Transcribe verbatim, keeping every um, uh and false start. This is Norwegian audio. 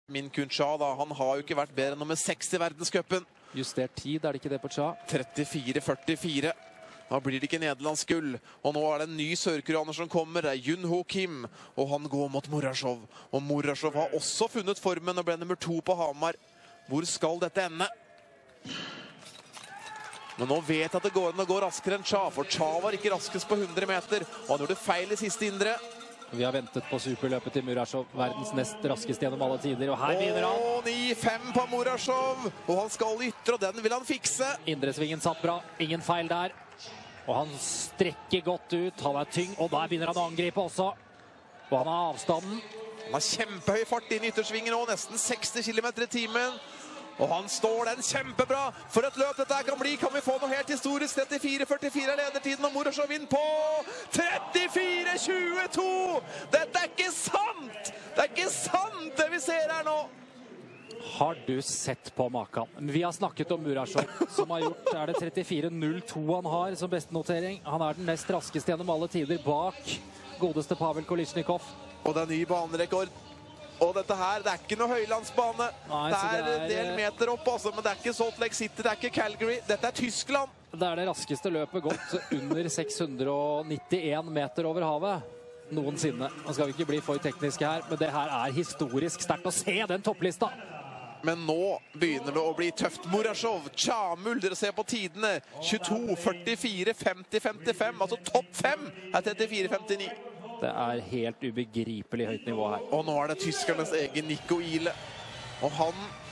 Min Kun Cha, da, han har jo ikke vært bedre enn nummer seks i verdenscupen. Justert tid, er det ikke det på Cha? trettifire førtifire. Da blir det ikke nederlandsk gull. Og nå er det en ny sørkoreaner som kommer. Det er Jun Ho Kim. Og han går mot Murashov. Og Murashov har også funnet formen og ble nummer to på Hamar. Hvor skal dette ende? Men nå vet jeg at det går an å gå raskere enn Cha. For Cha var ikke raskest på hundre meter. Og han gjorde feil i siste indre. Vi har ventet på superløpet til Murashov, verdens nest raskeste gjennom alle tider, og her begynner han. Åh, ni fem på Murashov, og han skal ytre, og den vil han fikse. Indresvingen satt bra, ingen feil der. Og han strekker godt ut, han er tyng, og der begynner han å angripe også. Og han har avstanden. Han har kjempehøy fart inn i yttersvingen nå, nesten seksti kilometer i timen. Og han står den kjempebra. For et løp dette kan bli, kan vi få noe helt historisk. trettifire førtifire er ledertiden, og Murashov inn på trettifire tjueto! Dette er ikke sant! Det er ikke sant det vi ser her nå! Har du sett på maken? Vi har snakket om Murashov, som har gjort, er det trettifire null to han har som beste notering. Han er den nest raskeste gjennom alle tider bak godeste Pavel Kolesnikov. Og det er ny banerekord. Og dette her, det er ikke noe høylandsbane. Nei, det er en del meter opp, altså, men det er ikke Salt Lake City, det er ikke Calgary. Dette er Tyskland. Det er det raskeste løpet gått under seks hundre nittien meter over havet. Noensinne. Nå skal vi ikke bli for tekniske her, men det her er historisk sterkt å se den topplista. Men nå begynner det å bli tøft. Murashov, Cha, muldrer se på tidene. tjueto førtifire femti femtifem, altså topp fem er trettifire femtini. Det er helt ubegripelig høyt nivå her. Og nå er det tyskernes egen Nico Ile. Og han